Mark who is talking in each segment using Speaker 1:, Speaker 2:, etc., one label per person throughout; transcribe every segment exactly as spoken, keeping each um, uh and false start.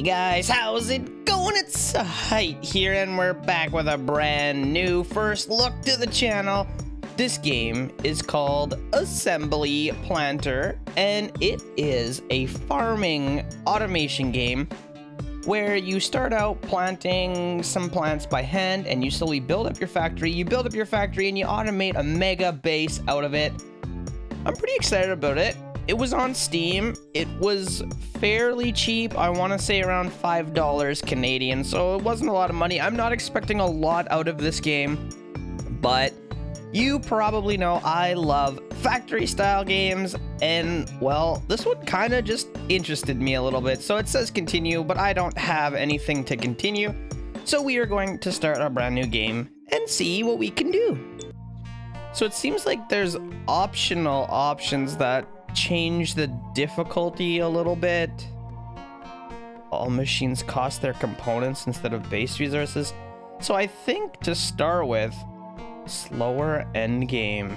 Speaker 1: guys, how's it going? It's Zahait here, and we're back with a brand new first look to the channel. This game is called Assembly Planter, and it is a farming automation game where you start out planting some plants by hand and you slowly build up your factory. You build up your factory and you automate a mega base out of it. I'm pretty excited about it. It was on Steam. It was fairly cheap. I want to say around five dollars Canadian, so it wasn't a lot of money. I'm not expecting a lot out of this game, but you probably know I love factory style games, and well, this one kind of just interested me a little bit. So it says continue, but I don't have anything to continue. So we are going to start a brand new game and see what we can do. So it seems like there's optional options that change the difficulty a little bit. All machines cost their components instead of base resources. So I think to start with, slower end game.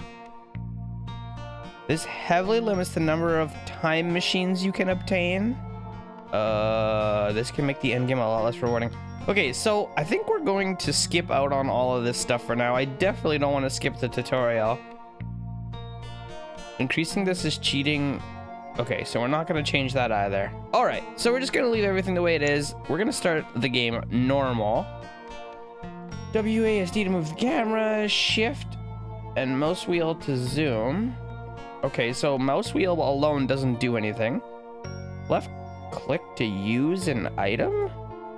Speaker 1: This heavily limits the number of time machines you can obtain. Uh, this can make the end game a lot less rewarding. Okay, so I think we're going to skip out on all of this stuff for now. I definitely don't want to skip the tutorial. Increasing this is cheating. Okay, so we're not going to change that either. All right, so we're just going to leave everything the way it is. We're going to start the game normal. W A S D to move the camera, shift and mouse wheel to zoom. Okay, so mouse wheel alone doesn't do anything. Left click to use an item.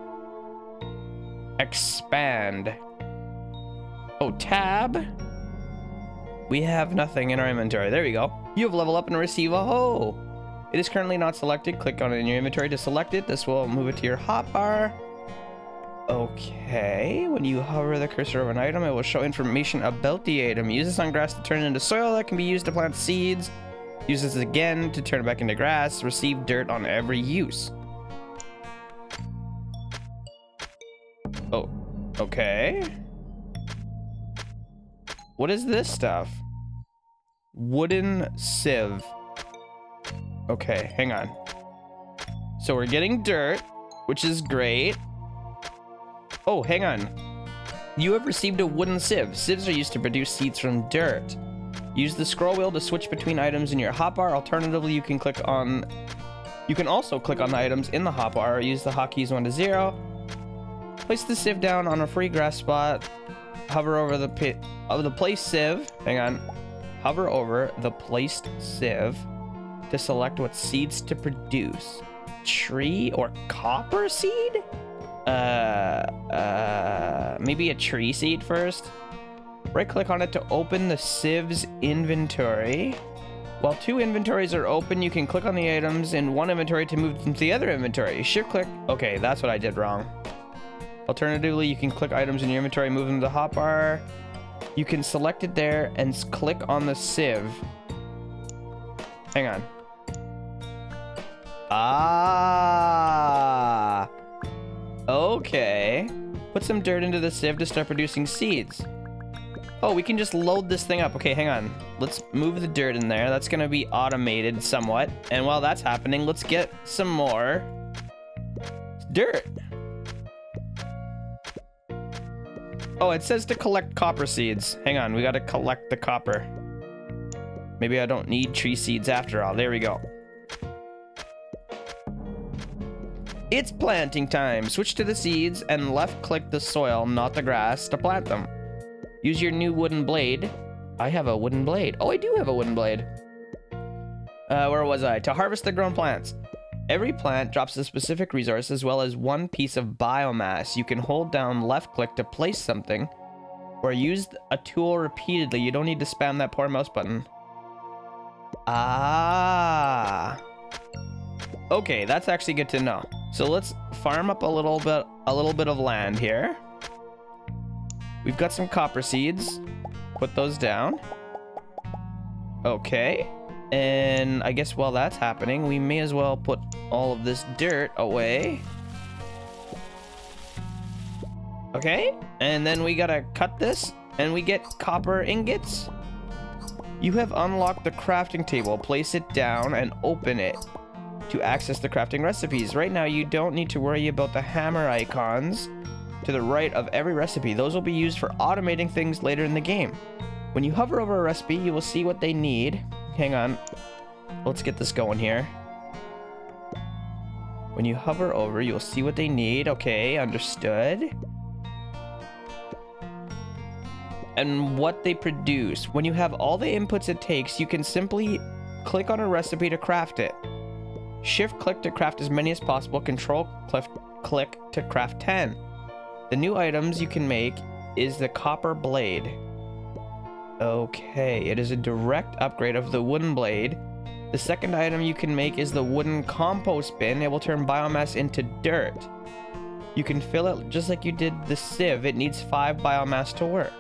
Speaker 1: Expand. Oh, tab. We have nothing in our inventory. There we go. You have level up and receive a hoe. It is currently not selected. Click on it in your inventory to select it. This will move it to your hotbar. Okay. When you hover the cursor over an item, it will show information about the item. Use this on grass to turn it into soil that can be used to plant seeds. Use this again to turn it back into grass. Receive dirt on every use. Oh, okay. What is this stuff? Wooden sieve. Okay, hang on. So we're getting dirt, which is great. Oh, hang on. You have received a wooden sieve. Sieves are used to produce seeds from dirt. Use the scroll wheel to switch between items in your hotbar. Alternatively, you can click on... You can also click on the items in the hotbar or use the hotkeys one to zero. Place the sieve down on a free grass spot. Hover over the pit of the placed sieve. Hang on. Hover over the placed sieve to select what seeds to produce. Tree or copper seed? Uh, uh, maybe a tree seed first. Right click on it to open the sieve's inventory. While two inventories are open, you can click on the items in one inventory to move them to the other inventory. Shift click. Okay, that's what I did wrong. Alternatively, you can click items in your inventory, move them to the hotbar. You can select it there and click on the sieve. Hang on. Ah. Okay. Put some dirt into the sieve to start producing seeds. Oh, we can just load this thing up. Okay, hang on. Let's move the dirt in there. That's going to be automated somewhat. And while that's happening, let's get some more dirt. Oh, it says to collect copper seeds. Hang on, we gotta collect the copper. Maybe I don't need tree seeds after all. There we go. It's planting time. Switch to the seeds and left click the soil, not the grass, to plant them. Use your new wooden blade. I have a wooden blade. Oh, I do have a wooden blade. Uh, where was I? To harvest the grown plants. Every plant drops a specific resource as well as one piece of biomass. You can hold down left click to place something or use a tool repeatedly. You don't need to spam that poor mouse button. Ah. Okay, that's actually good to know. So let's farm up a little bit a little bit of land here. We've got some copper seeds. Put those down. Okay. And I guess while that's happening, we may as well put all of this dirt away. Okay, and then we gotta cut this, and we get copper ingots. You have unlocked the crafting table. Place it down and open it. to access the crafting recipes. Right now, you don't need to worry about the hammer icons to the right of every recipe. Those will be used for automating things later in the game. When you hover over a recipe, you will see what they need. Hang on. Let's get this going here. When you hover over, you'll see what they need. Okay, understood. And what they produce. When you have all the inputs it takes, you can simply click on a recipe to craft it. Shift click to craft as many as possible. Control click to craft ten. The new items you can make is the copper blade. Okay, it is a direct upgrade of the wooden blade. The second item you can make is the wooden compost bin. It will turn biomass into dirt. You can fill it just like you did the sieve. It needs five biomass to work.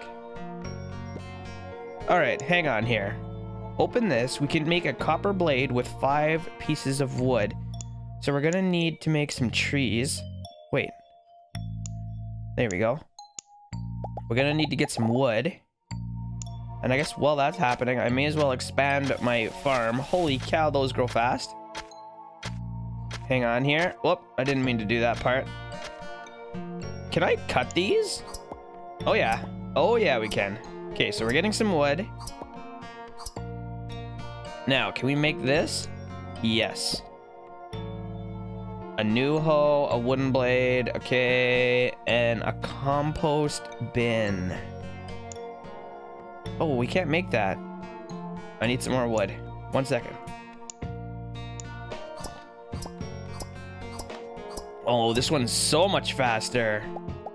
Speaker 1: Alright, hang on here. Open this. We can make a copper blade with five pieces of wood. So we're gonna need to make some trees. Wait. There we go. We're gonna need to get some wood. And I guess while that's happening, I may as well expand my farm. Holy cow, those grow fast. Hang on here. Whoop, I didn't mean to do that part. Can I cut these? Oh yeah. Oh yeah, we can. Okay, so we're getting some wood. Now, can we make this? Yes. A new hoe, a wooden blade, okay, and a compost bin. Oh, we can't make that. I need some more wood. One second. Oh, this one's so much faster.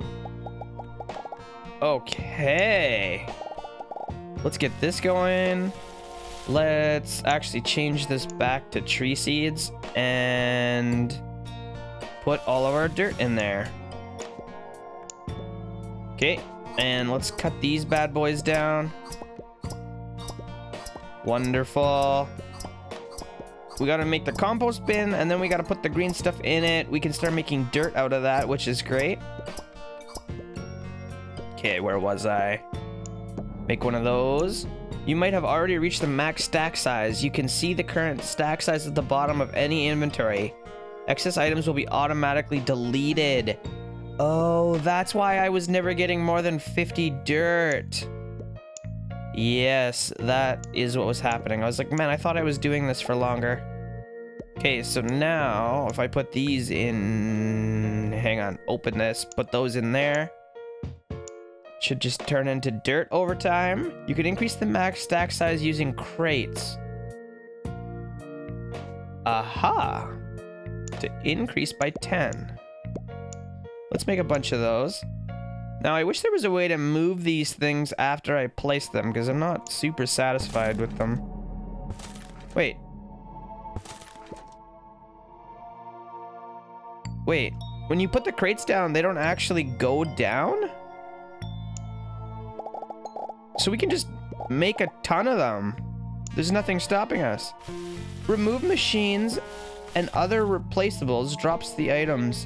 Speaker 1: Okay. Let's get this going. Let's actually change this back to tree seeds and put all of our dirt in there. Okay, and let's cut these bad boys down. Wonderful. We gotta make the compost bin, and then we gotta put the green stuff in it. We can start making dirt out of that, which is great. Okay, where was I? Make one of those. You might have already reached the max stack size. You can see the current stack size at the bottom of any inventory. Excess items will be automatically deleted. Oh, that's why I was never getting more than fifty dirt. Yes, that is what was happening. I was like, man, I thought I was doing this for longer. Okay, so now if I put these in... Hang on, open this, put those in there. Should just turn into dirt over time. You can increase the max stack size using crates. Aha! To increase by ten. Let's make a bunch of those. Now, I wish there was a way to move these things after I place them, because I'm not super satisfied with them. Wait. Wait. When you put the crates down, they don't actually go down? So we can just make a ton of them. There's nothing stopping us. Remove machines and other replaceables drops the items.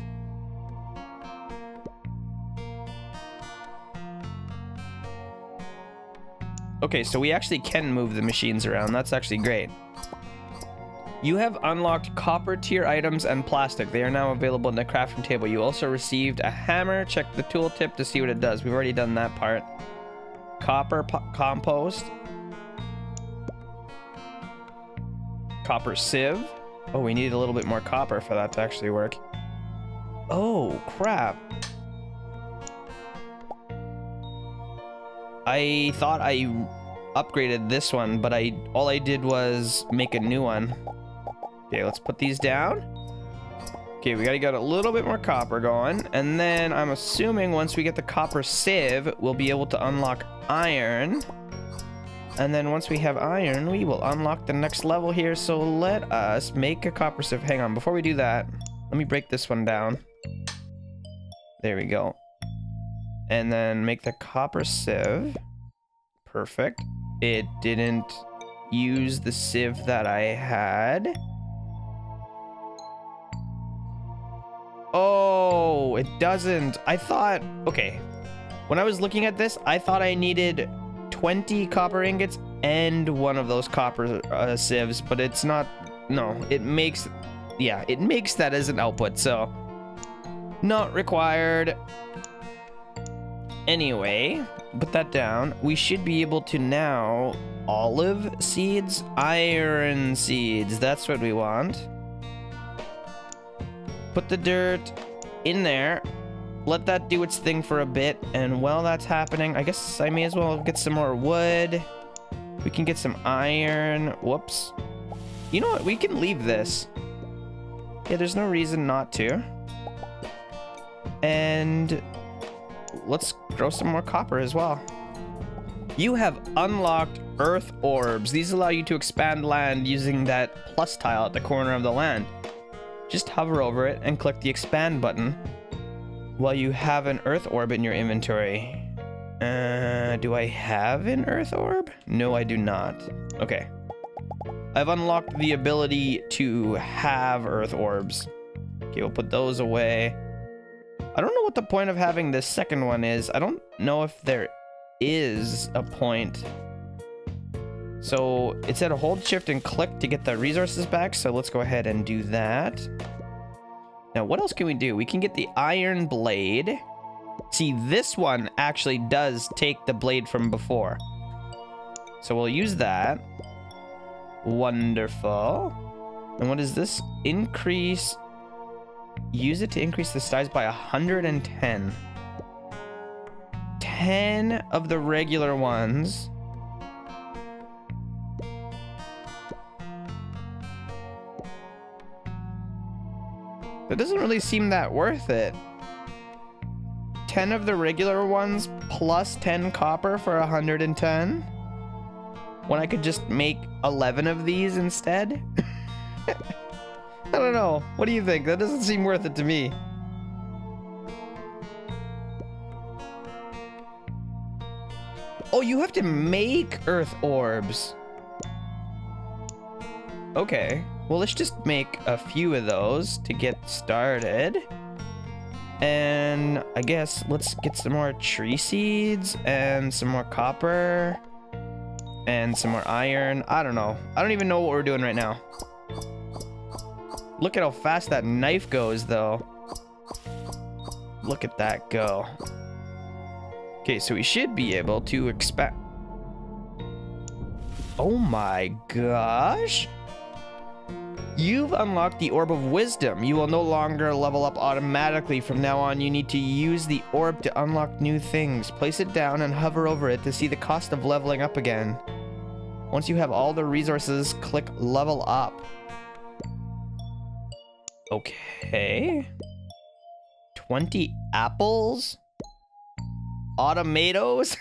Speaker 1: Okay, so we actually can move the machines around. That's actually great. You have unlocked copper tier items and plastic. They are now available in the crafting table. You also received a hammer. Check the tooltip to see what it does. We've already done that part. Copper compost. Copper sieve. Oh, we need a little bit more copper for that to actually work. Oh, crap. I thought I upgraded this one, but I all I did was make a new one. Okay, let's put these down. Okay, we gotta get a little bit more copper going, and then I'm assuming once we get the copper sieve, we'll be able to unlock iron. And then once we have iron, we will unlock the next level here. So let us make a copper sieve. Hang on, before we do that, let me break this one down. There we go. And then make the copper sieve. Perfect. It didn't use the sieve that I had. Oh, it doesn't. I thought, okay. When I was looking at this, I thought I needed twenty copper ingots and one of those copper uh, sieves, but it's not, no, it makes yeah, it makes that as an output, so not required. Anyway, put that down. We should be able to now olive seeds, iron seeds. That's what we want. Put the dirt in there. Let that do its thing for a bit. And while that's happening, I guess I may as well get some more wood. We can get some iron. Whoops. You know what? We can leave this. Yeah, there's no reason not to. And let's grow some more copper as well. You have unlocked earth orbs. These allow you to expand land using that plus tile at the corner of the land. Just hover over it and click the expand button while you have an earth orb in your inventory. Uh, do I have an earth orb? No, I do not. Okay. I've unlocked the ability to have earth orbs. Okay, we'll put those away. I don't know what the point of having this second one is. I don't know if there is a point. So it said hold shift and click to get the resources back. So let's go ahead and do that. Now, what else can we do? We can get the iron blade. See, this one actually does take the blade from before. So we'll use that. Wonderful. And what is this? Increase. Use it to increase the size by one hundred ten. ten of the regular ones. That doesn't really seem that worth it. ten of the regular ones plus ten copper for one hundred ten. When I could just make eleven of these instead. I don't know. What do you think? That doesn't seem worth it to me. Oh, you have to make earth orbs. Okay. Well, let's just make a few of those to get started. And I guess let's get some more tree seeds and some more copper and some more iron. I don't know. I don't even know what we're doing right now. Look at how fast that knife goes, though. Look at that go. Okay, so we should be able to expect... Oh my gosh! You've unlocked the Orb of Wisdom. You will no longer level up automatically. From now on, you need to use the orb to unlock new things. Place it down and hover over it to see the cost of leveling up again. Once you have all the resources, click level up. Okay. twenty apples? Automatoes?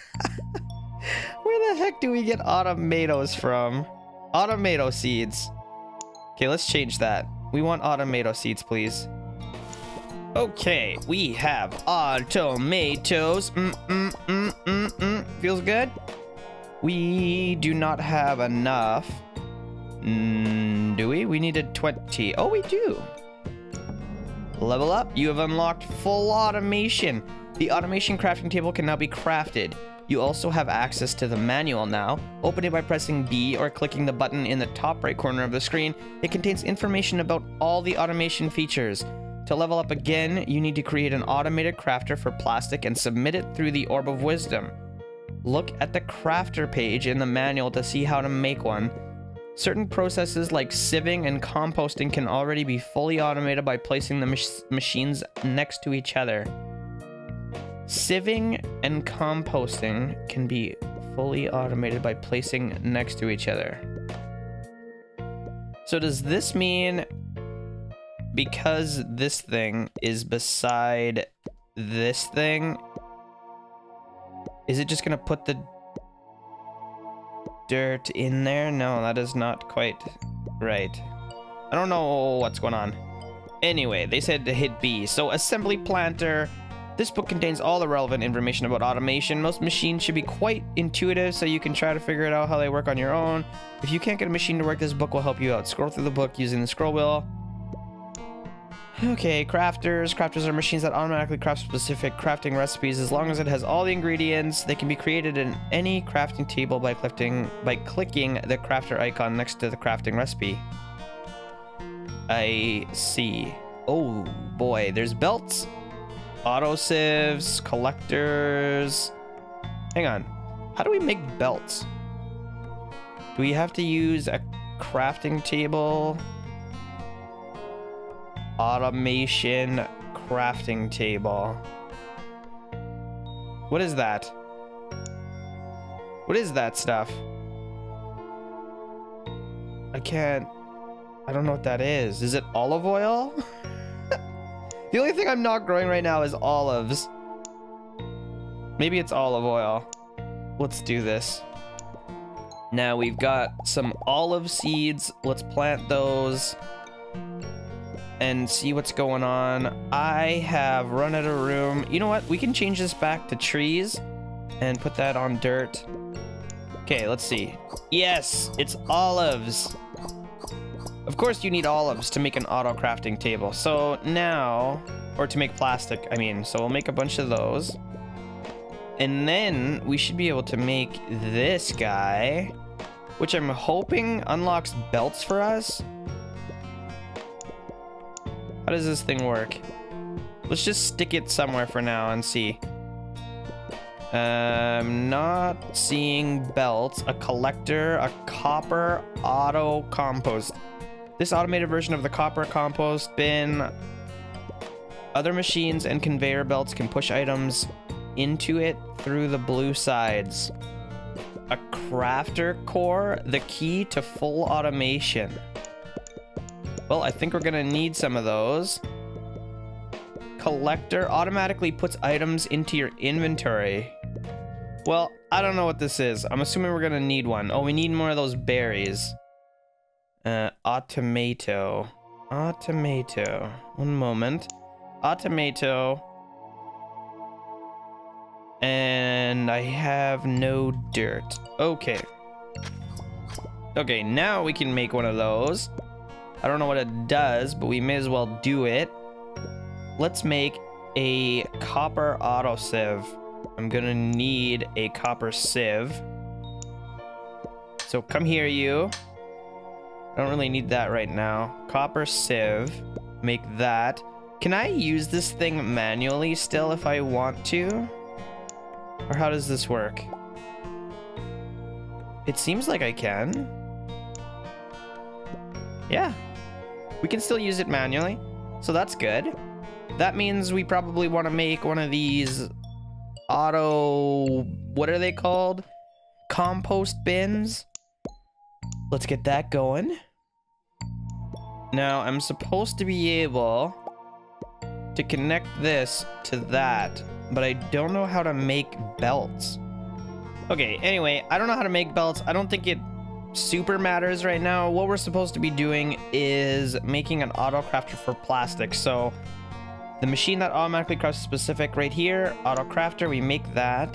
Speaker 1: Where the heck do we get automatoes from? Automato seeds. Okay, let's change that. We want automato seeds, please. Okay, we have automatoes. Mm, mm, mm, mm, mm. Feels good? We do not have enough. Mm, do we? We needed twenty. Oh, we do. Level up. You have unlocked full automation. The automation crafting table can now be crafted. You also have access to the manual now. Open it by pressing B or clicking the button in the top right corner of the screen. It contains information about all the automation features. To level up again, you need to create an automated crafter for plastic and submit it through the Orb of Wisdom. Look at the crafter page in the manual to see how to make one. Certain processes like sieving and composting can already be fully automated by placing the mach machines next to each other. Sieving and composting can be fully automated by placing next to each other. So does this mean because this thing is beside this thing, is it just gonna put the dirt in there? No, that is not quite right. I don't know what's going on. Anyway, they said to hit B. So assembly planter. This book contains all the relevant information about automation. Most machines should be quite intuitive, so you can try to figure it out how they work on your own. If you can't get a machine to work, this book will help you out. Scroll through the book using the scroll wheel. Okay, crafters. Crafters are machines that automatically craft specific crafting recipes. As long as it has all the ingredients, they can be created in any crafting table by clicking, by clicking the crafter icon next to the crafting recipe. I see. Oh boy, there's belts, auto sieves, collectors. Hang on, how do we make belts? Do we have to use a crafting table? Automation crafting table. What is that? What is that stuff? I can't... I don't know what that is. Is it olive oil? The only thing I'm not growing right now is olives. Maybe it's olive oil. Let's do this. Now we've got some olive seeds. Let's plant those and see what's going on. I have run out of room. You know what? We can change this back to trees and put that on dirt. Okay, let's see. Yes, it's olives. Of course you need olives to make an auto crafting table. So now, or to make plastic, I mean, so we'll make a bunch of those. And then we should be able to make this guy, which I'm hoping unlocks belts for us. How does this thing work? Let's just stick it somewhere for now and see. I'm not seeing belts, a collector, a copper auto compost. This automated version of the copper compost bin. Other machines and conveyor belts can push items into it through the blue sides. A crafter core, the key to full automation. Well, I think we're gonna need some of those. Collector automatically puts items into your inventory. Well, I don't know what this is. I'm assuming we're gonna need one. Oh, we need more of those berries. Uh, automato. Automato. One moment. Automato. And I have no dirt. Okay. Okay, now we can make one of those. I don't know what it does, but we may as well do it. Let's make a copper auto sieve. I'm gonna need a copper sieve. So come here, you. I don't really need that right now. Copper sieve. Make that. Can I use this thing manually still if I want to? Or how does this work? It seems like I can. Yeah. We can still use it manually. So that's good. That means we probably want to make one of these auto... what are they called? Compost bins. Let's get that going. Now, I'm supposed to be able to connect this to that, but I don't know how to make belts. Okay, anyway, I don't know how to make belts. I don't think it super matters right now. What we're supposed to be doing is making an auto crafter for plastic. So the machine that automatically crafts specific right here, auto crafter, we make that.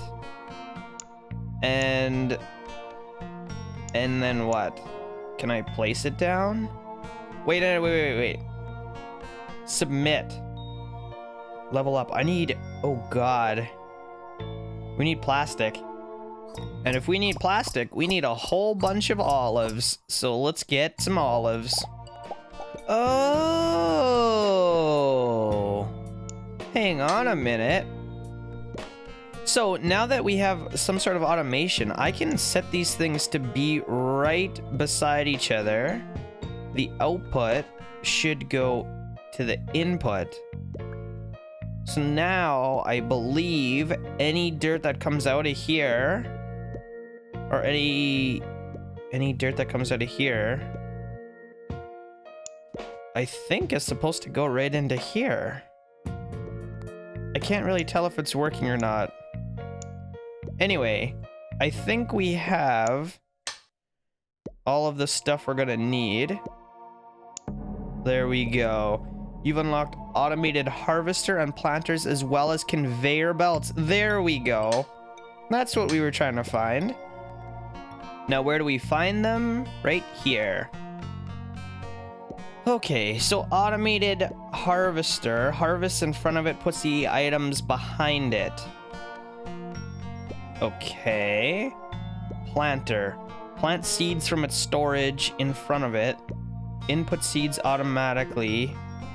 Speaker 1: And and then what? Can I place it down? Wait, wait, wait, wait, wait. Submit. Level up. I need, oh God. We need plastic. And if we need plastic, we need a whole bunch of olives. So let's get some olives. Oh. Hang on a minute. So now that we have some sort of automation, I can set these things to be right beside each other. The output should go to the input. So now I believe any dirt that comes out of here, or any any dirt that comes out of here, I think is supposed to go right into here. I can't really tell if it's working or not. Anyway, I think we have all of the stuff we're gonna need. There we go. You've unlocked automated harvester and planters as well as conveyor belts. There we go. That's what we were trying to find. Now, where do we find them? Right here. Okay, so automated harvester. Harvests in front of it, puts the items behind it. Okay. Planter. Plant seeds from its storage in front of it. input seeds automatically.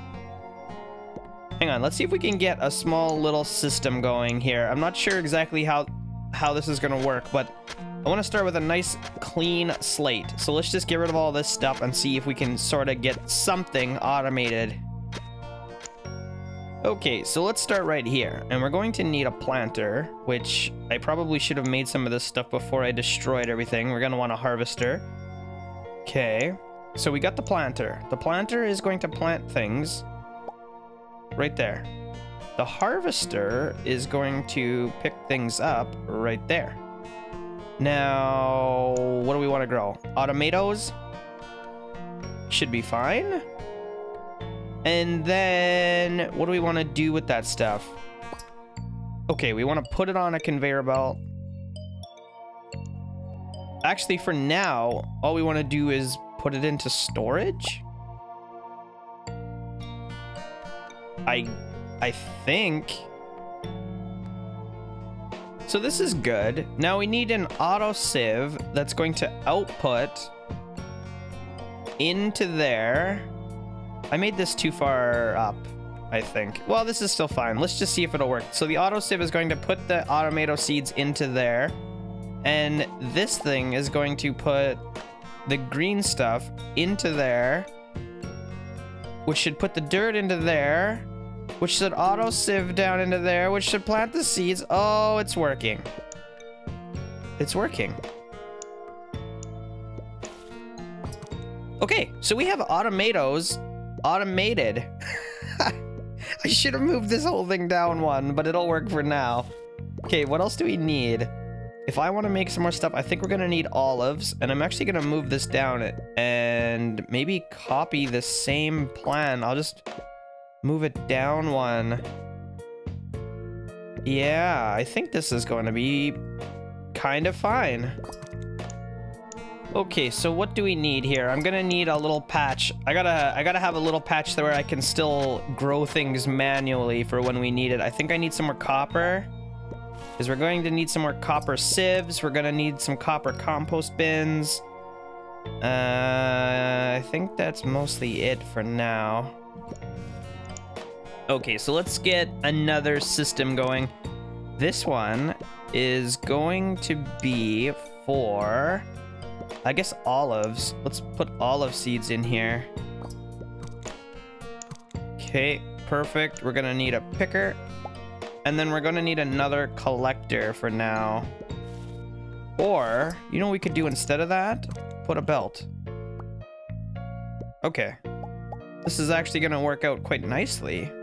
Speaker 1: Hang on, let's see if we can get a small little system going here. I'm not sure exactly how how this is gonna work, but I want to start with a nice clean slate. So let's just get rid of all this stuff and see if we can sort of get something automated. Okay, so let's start right here. And we're going to need a planter, which I probably should have made some of this stuff before I destroyed everything. We're going to want a harvester. Okay, so we got the planter. The planter is going to plant things right there. The harvester is going to pick things up right there. Now, what do we want to grow? Tomatoes should be fine. And then, what do we want to do with that stuff? Okay, we want to put it on a conveyor belt. Actually, for now, all we want to do is put it into storage. I, I think... So this is good. Now we need an auto sieve that's going to output into there. I made this too far up, I think. Well, this is still fine. Let's just see if it'll work. So the auto sieve is going to put the tomato seeds into there. And this thing is going to put the green stuff into there, which should put the dirt into there, which should auto sieve down into there, which should plant the seeds. Oh, it's working. It's working. Okay, so we have tomatoes automated. I should have moved this whole thing down one, but it'll work for now. Okay, what else do we need? If I want to make some more stuff, I think we're going to need olives, and I'm actually going to move this down and maybe copy the same plan. I'll just move it down one. Yeah, I think this is going to be kind of fine. Okay, so what do we need here? I'm gonna need a little patch. I gotta, I gotta have a little patch there where I can still grow things manually for when we need it. I think I need some more copper, because we're going to need some more copper sieves. We're gonna need some copper compost bins. Uh, I think that's mostly it for now. Okay, so let's get another system going. This one is going to be for, I guess, olives. Let's put olive seeds in here. Okay, perfect. We're gonna need a picker. And then we're gonna need another collector for now. Or, you know what we could do instead of that? Put a belt. Okay. This is actually gonna work out quite nicely.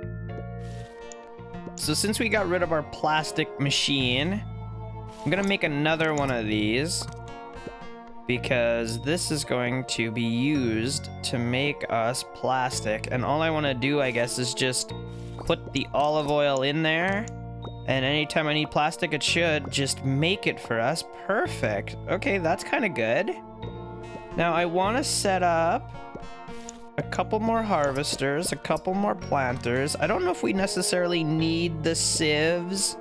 Speaker 1: So since we got rid of our plastic machine, I'm gonna make another one of these, because this is going to be used to make us plastic. And all I want to do, I guess, is just put the olive oil in there. And anytime I need plastic, it should just make it for us. Perfect. Okay, that's kind of good. Now, I want to set up a couple more harvesters, a couple more planters. I don't know if we necessarily need the sieves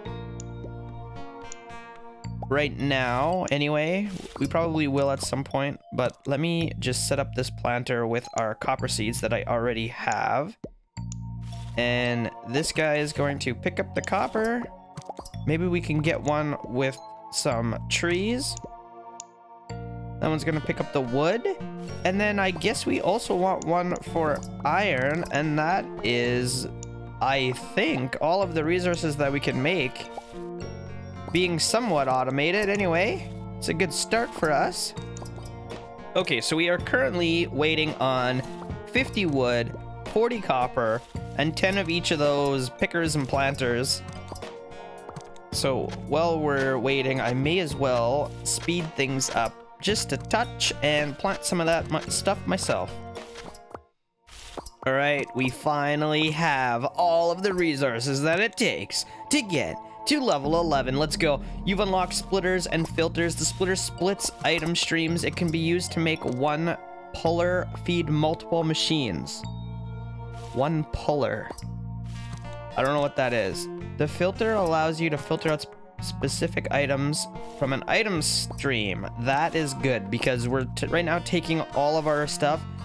Speaker 1: right now, anyway. We probably will at some point, but let me just set up this planter with our copper seeds that I already have. And this guy is going to pick up the copper. Maybe we can get one with some trees. That one's gonna pick up the wood. And then I guess we also want one for iron, and that is, I think, all of the resources that we can make being somewhat automated. Anyway, it's a good start for us. Okay, so we are currently waiting on fifty wood, forty copper, and ten of each of those pickers and planters. So while we're waiting, I may as well speed things up just a touch and plant some of that stuff myself. All right, we finally have all of the resources that it takes to get to level eleven. Let's go. You've unlocked splitters and filters. The splitter splits item streams. It can be used to make one puller feed multiple machines. One puller. I don't know what that is. The filter allows you to filter out sp specific items from an item stream. That is good, because we're t right now taking all of our stuff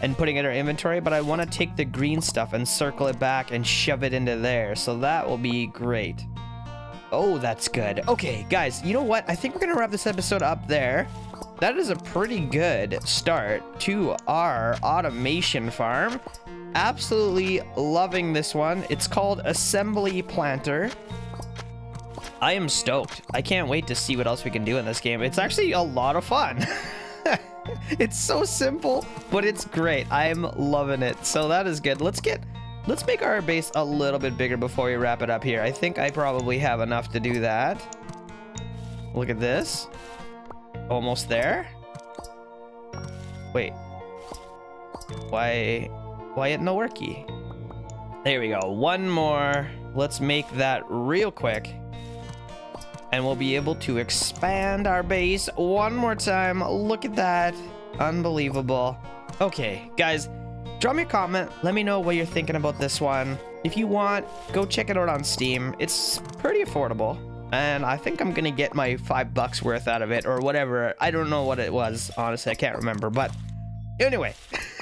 Speaker 1: and putting it in our inventory, but I want to take the green stuff and circle it back and shove it into there. So that will be great. Oh, that's good. Okay, guys, you know what? I think we're going to wrap this episode up there. That is a pretty good start to our automation farm. Absolutely loving this one. It's called Assembly Planter. I am stoked. I can't wait to see what else we can do in this game. It's actually a lot of fun. It's so simple, but it's great. I'm loving it. So that is good. Let's get... Let's make our base a little bit bigger before we wrap it up here. I think I probably have enough to do that. Look at this. Almost there. Wait. Why... Why it no worky? There we go. One more. Let's make that real quick. And we'll be able to expand our base one more time. Look at that. Unbelievable. Okay, guys. Drop me a comment. Let me know what you're thinking about this one. If you want, go check it out on Steam. It's pretty affordable. And I think I'm going to get my five bucks worth out of it or whatever. I don't know what it was. Honestly, I can't remember. But anyway.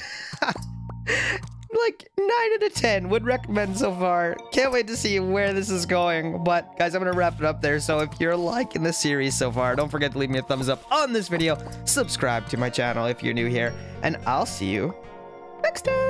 Speaker 1: Like nine out of ten would recommend so far. Can't wait to see where this is going. But guys, I'm going to wrap it up there. So if you're liking the series so far, don't forget to leave me a thumbs up on this video. Subscribe to my channel if you're new here. And I'll see you next time.